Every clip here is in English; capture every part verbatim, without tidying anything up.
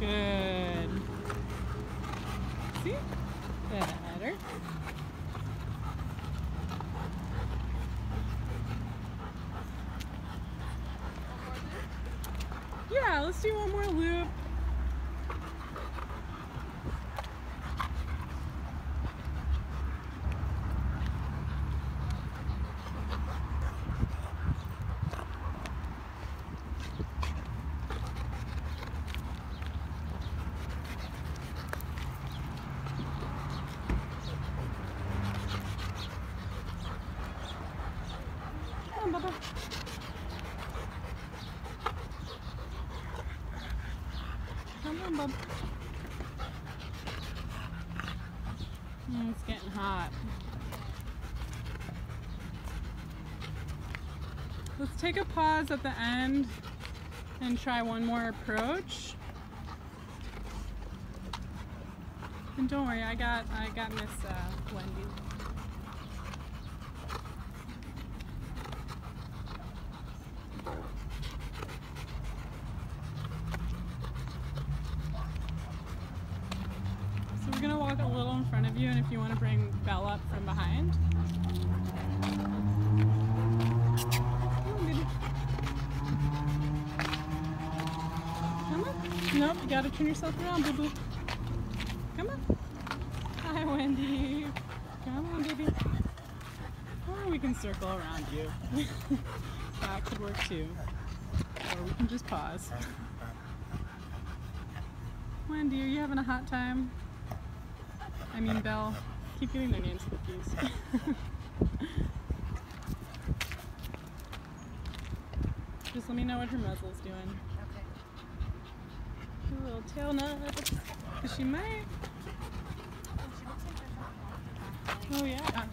Good. See? Better. Yeah, let's do one more loop. Come on, Bubba. Come on, Bubba. Mm, it's getting hot. Let's take a pause at the end and try one more approach. And don't worry, I got I got Miss uh, Wendy. So we're gonna walk a little in front of you, and if you want to bring Bell up from behind. Come on. Nope, you gotta turn yourself around, boo boo. Come on. Hi, Wendy. Come on, baby. Or we can circle around you. That could work too. Or we can just pause. Wendy, are you having a hot time? I mean, Bell. Keep getting their names confused. Just let me know what her muzzle's doing. Okay. A little tail nut. Because she might. Oh, yeah.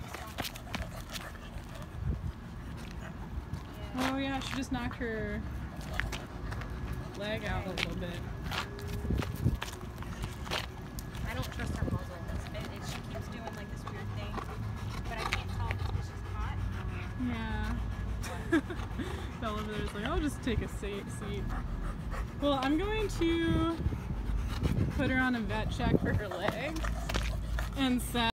Oh, yeah. She just knocked her leg out a little bit. I don't trust her muzzle. It, it, she keeps doing like this weird thing, but I can't tell if it's because she's hot. Yeah. Bell over there is like, I'll just take a seat. Well, I'm going to put her on a vet check for her leg and set